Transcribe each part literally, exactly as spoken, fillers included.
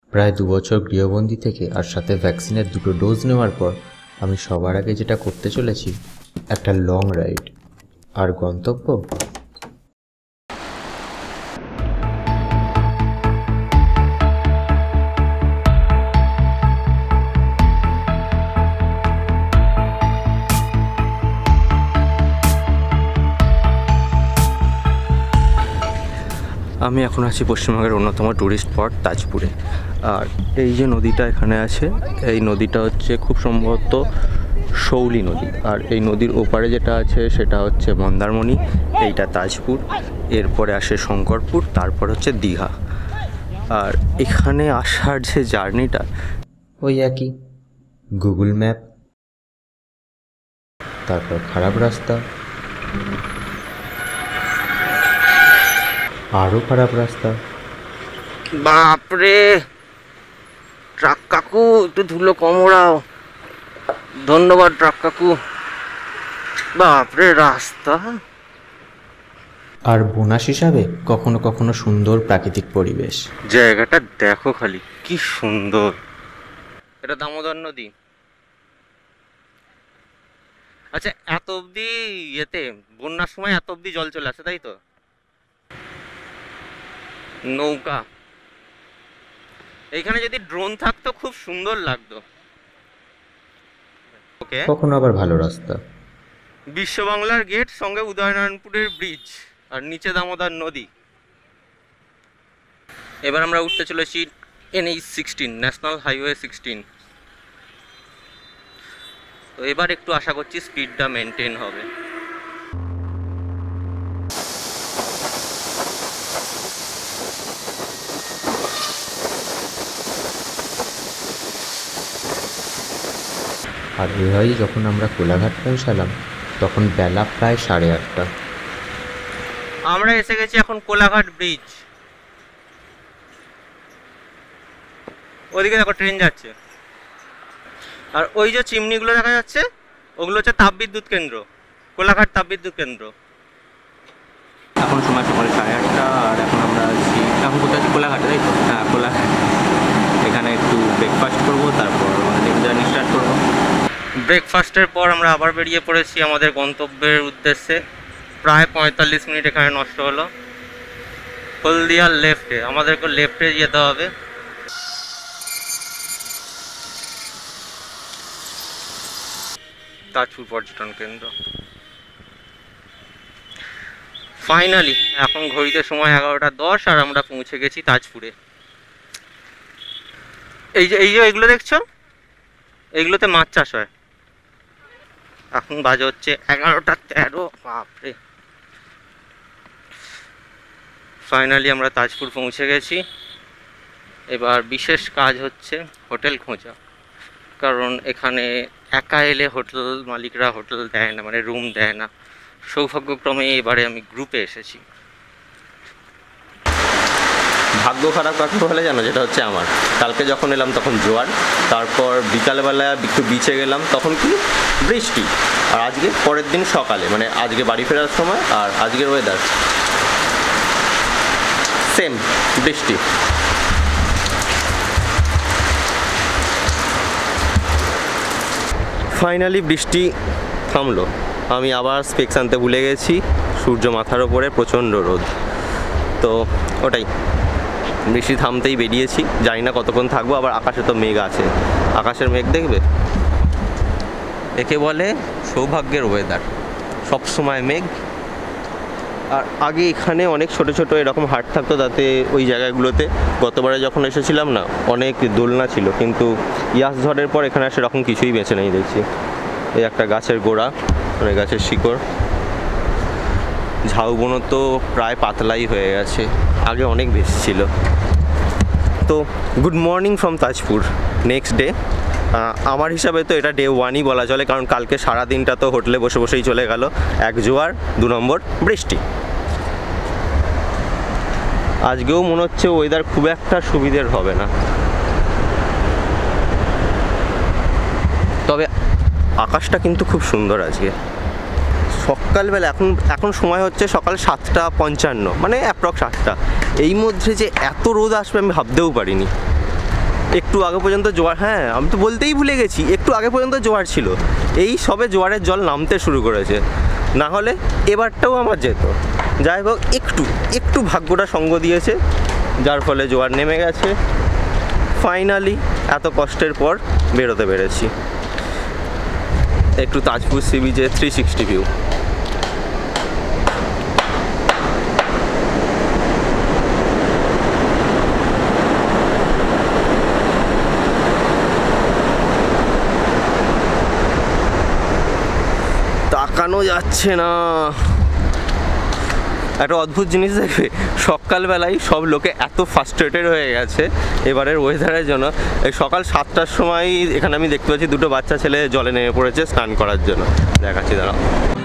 প্রায় দু বছর গৃহবন্দী থেকে আর সাথে ভ্যাকসিনের দুটো ডোজ নেওয়ার পর আমি সবার আগে যেটা করতে চলেছি একটা লং রাইড। আর গন্তব্য আমি এখন আছি পশ্চিমবঙ্গের অন্যতম ট্যুরিস্ট স্পট তাজপুরে। আর এই যে নদীটা এখানে আছে, এই নদীটা হচ্ছে খুব সম্ভবত শৌলি নদী। আর এই নদীর ওপারে যেটা আছে সেটা হচ্ছে মন্দারমণি, এইটা তাজপুর, এরপরে আসে শঙ্করপুর, তারপর হচ্ছে দীঘা। আর এখানে আসার যে জার্নিটা ওই একই, গুগল ম্যাপ, তারপর খারাপ রাস্তা, আরো খারাপ রাস্তা। বাপরে, ট্রাক কাকু একটু ধুলো কম ওড়াও। ধন্যবাদ ট্রাক কাকু। বাপরে রাস্তা। আর বোনাস হিসাবে কখনো কখনো সুন্দর প্রাকৃতিক পরিবেশ। জায়গাটা দেখো খালি, কি সুন্দর। এটা দামোদর নদী। আচ্ছা, এত অব্দি ইয়েতে বন্যার সময় এত অব্দি জল চলে আসে, তাই তো? নৌকা। এইখানে যদি ড্রোন থাকতো খুব সুন্দর লাগতো। ওকে, কখনো আবার ভালো রাস্তা। বিশ্ব বাংলার গেট, সঙ্গে উদয়নারায়ণপুরের ব্রিজ, আর নিচে দামোদর নদী। এবার আমরা উঠতে চলেছি NH sixteen, national highway sixteen. তো এবার একটু আশা করছি স্পিডটা মেনটেন হবে। আর এভাবেই যখন আমরা কোলাঘাট পৌঁছালাম তখন বেলা প্রায় সাড়ে আটটা। আমরা এসে গেছি এখন কোলাঘাট ব্রিজ। ওদিকে দেখো ট্রেন যাচ্ছে। আর ওই যে চিমনিগুলো দেখা যাচ্ছে ওগুলো হচ্ছে তাপবিদ্যুৎ কেন্দ্র, কোলাঘাট তাপবিদ্যুৎ কেন্দ্র। এখন সময় সকাল সাড়ে আটটা। আর এখন আমরা আছি, এখন কোথায় আছি? কোলাঘাটে, তাই তো? হ্যাঁ, কোলাঘাট। এখানে একটু ব্রেকফাস্ট করবো, তারপর আমাদের জার্নি স্টার্ট করবো। ব্রেকফাস্টের পর আমরা আবার বেরিয়ে পড়েছি আমাদের গন্তব্যের উদ্দেশ্যে। প্রায় পঁয়তাল্লিশ মিনিট এখানে নষ্ট হলো। হলদিয়ার লেফটে, আমাদেরকে লেফটে যেতে হবে। তাজপুর পর্যটন কেন্দ্র। ফাইনালি এখন ঘড়িতে সময় এগারোটা দশ, আর আমরা পৌঁছে গেছি তাজপুরে। এই যে এই যে এগুলো দেখছো, এগুলোতে মাছ চাষ হয়। এখন বাজে হচ্ছে এগারোটা তেরো। বাপরে, ফাইনালি আমরা তাজপুর পৌঁছে গেছি। এবার বিশেষ কাজ হচ্ছে হোটেল খোঁজা, কারণ এখানে একা এলে হোটেল মালিকরা হোটেল দেয় না, মানে রুম দেয় না। সৌভাগ্যক্রমে এবারে আমি গ্রুপে এসেছি। ভাগ্য খারাপ কাকে বলে জানো? যেটা হচ্ছে আমার। কালকে যখন এলাম তখন জোয়ার, তারপর বিকালবেলা একটু বিচে গেলাম, তখন কি বৃষ্টি। আর আজকে পরের দিন সকালে, মানে আজকে বাড়ি ফেরার সময় আর আজকের ওয়েদার সেম, বৃষ্টি। ফাইনালি বৃষ্টি থামলো। আমি আবার স্পেক্স আনতে ভুলে গেছি। সূর্য মাথার ওপরে, প্রচণ্ড রোদ। তো ওটাই, বৃষ্টি থামতেই বেরিয়েছি। জানি না কতক্ষণ থাকবো। আবার আকাশে তো মেঘ আছে, আকাশের মেঘ দেখবে, একে বলে সৌভাগ্যের ওয়েদার। সবসময় মেঘ। আর আগে এখানে অনেক ছোট ছোট এরকম হাট থাকতো, তাতে ওই জায়গাগুলোতে গতবারে যখন এসেছিলাম না অনেক দোলনা ছিল, কিন্তু ইয়াস ঝড়ের পর এখানে সেরকম কিছুই বেঁচে নেই দেখছি। এই একটা গাছের গোড়া, মানে গাছের শিকড়। ঝাউবনও তো প্রায় পাতলাই হয়ে গেছে, আগে অনেক বেশি ছিল। তো good morning from Tajpur, next day. আমার হিসাবে তো এটা ডে ওয়ানই বলা চলে, কারণ কালকে সারা দিনটা তো হোটেলে বসে বসেই চলে গেল। এক জোয়ার, দু নম্বর বৃষ্টি। আজকেও মনে হচ্ছে ওয়েদার খুব একটা সুবিধের হবে না, তবে আকাশটা কিন্তু খুব সুন্দর আজকে। সকালবেলা এখন এখন সময় হচ্ছে সকাল সাতটা পঞ্চান্ন, মানে অ্যাপ্রক্স আটটা। এই মধ্যে যে এত রোদ আসবে আমি ভাবতেও পারিনি। একটু আগে পর্যন্ত জোয়ার, হ্যাঁ আমি তো বলতেই ভুলে গেছি, একটু আগে পর্যন্ত জোয়ার ছিল, এই সবে জোয়ারের জল নামতে শুরু করেছে, না হলে এবারটাও আমার যেত। যাই হোক একটু একটু ভাগ্যটা সঙ্গ দিয়েছে, যার ফলে জোয়ার নেমে গেছে। ফাইনালি এত কষ্টের পর বেরোতে পেরেছি। একটু তাজপুর সি বিচে থ্রি সিক্সটি ভিউ। তাকানো যাচ্ছে না। একটা অদ্ভুত জিনিস দেখবে, সকালবেলায় সব লোকে এত ফ্রাস্ট্রেটেড হয়ে গেছে এবারের ওয়েদারের জন্য। এই সকাল সাতটার সময় এখানে আমি দেখতে পাচ্ছি দুটো বাচ্চা ছেলে জলে নেমে পড়েছে স্নান করার জন্য। দেখাচ্ছি দাঁড়াও।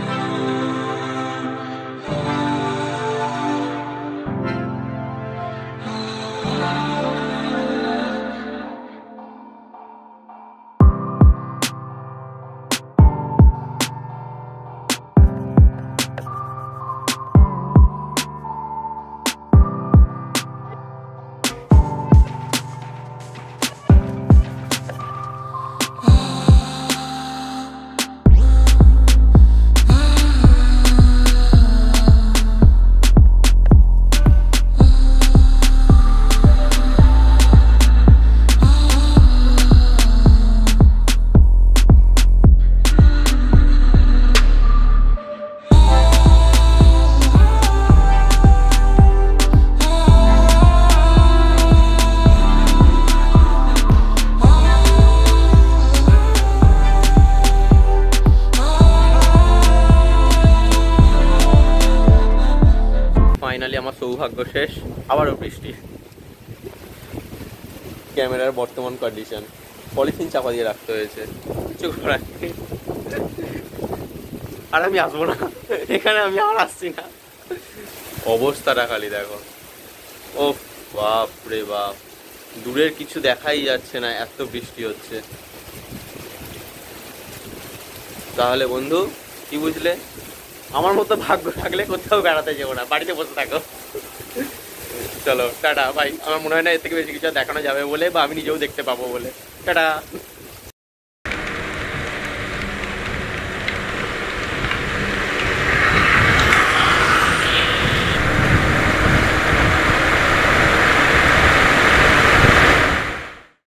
আমার সৌভাগ্য শেষ, আবারও বৃষ্টি। ক্যামেরার বর্তমান কন্ডিশন, পলিথিন চাপা দিয়ে রাখতে হয়েছে, কিছু করার নেই। আর আমি আসবো না এখানে, আমি আর আসছি না। অবস্থাটা খালি দেখো, ও বাপ রে বাপ, দূরের কিছু দেখাই যাচ্ছে না, এত বৃষ্টি হচ্ছে। তাহলে বন্ধু কি বুঝলে, আমার মতো ভাগ্য থাকলে কোথাও বেড়াতে যাবো না, বাড়িতে বসে থাকো। চলো টাটা ভাই। আমার মনে হয় না এর থেকে বেশি কিছু দেখানো যাবে বলে, বা আমি নিজেও দেখতে পাবো বলে। টাটা।